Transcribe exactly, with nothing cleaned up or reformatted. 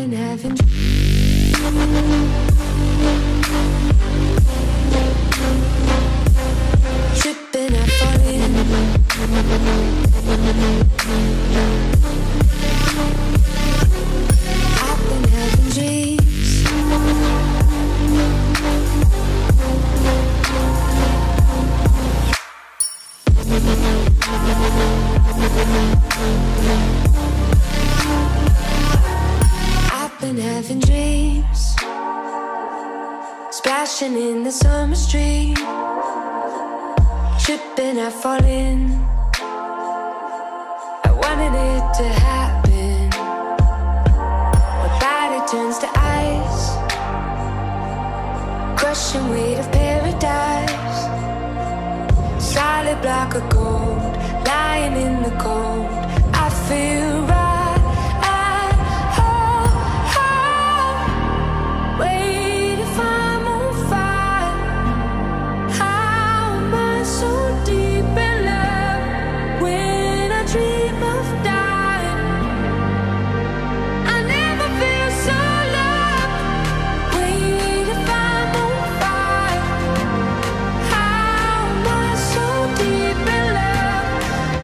been having tripping, I've fallen. I've been having dreams. I've been having dreams, splashing in the summer stream, tripping, I've fallen. I wanted it to happen. My body turns to ice, crushing weight of paradise. Solid block of gold, lying in the cold. I feel